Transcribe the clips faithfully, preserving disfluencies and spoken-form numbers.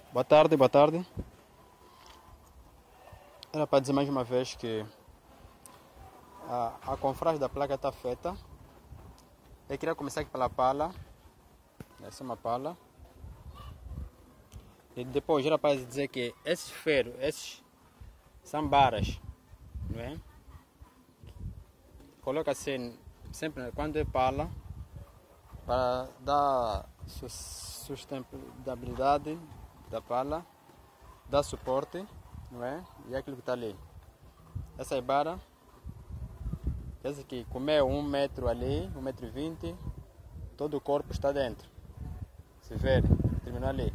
Boa tarde, boa tarde. Era para dizer mais uma vez que a, a confragem da placa está feita. Eu queria começar aqui pela pala. Essa é uma pala. E depois era para dizer que esses ferros, esses são baras, não é? Coloca-se sempre quando é pala para dar sustentabilidade da pala, dar suporte, não é? E aquilo que está ali. Essa é bara, essa aqui, como é um metro ali, um metro e vinte, todo o corpo está dentro. Se verem, terminou ali.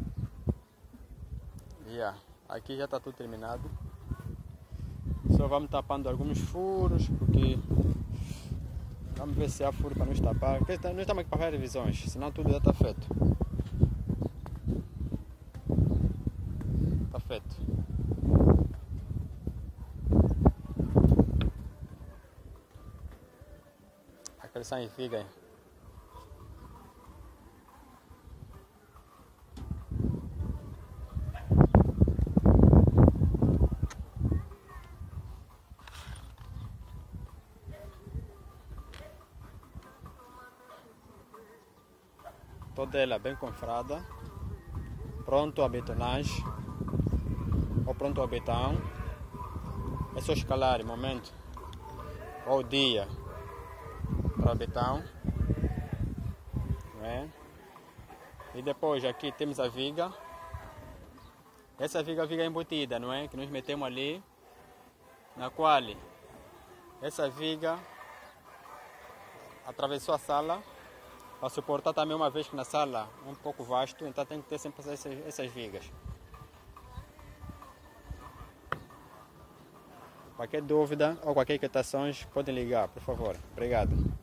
Yeah. Aqui já está tudo terminado. Só vamos tapando alguns furos, porque vamos ver se há furo para nos tapar. Porque nós estamos aqui para fazer revisões, senão tudo já está feito. Está feito. Aqueles são em viga. Toda ela bem confrada, pronto a betonagem ou pronto ao betão. É só escalar em momento ou dia para o betão, não é? E depois aqui temos a viga. Essa viga, a viga embutida, não é? Que nós metemos ali, na qual essa viga atravessou a sala para suportar também, uma vez que na sala é um pouco vasto, então tem que ter sempre essas, essas vigas. Qualquer dúvida ou qualquer questão, podem ligar, por favor. Obrigado.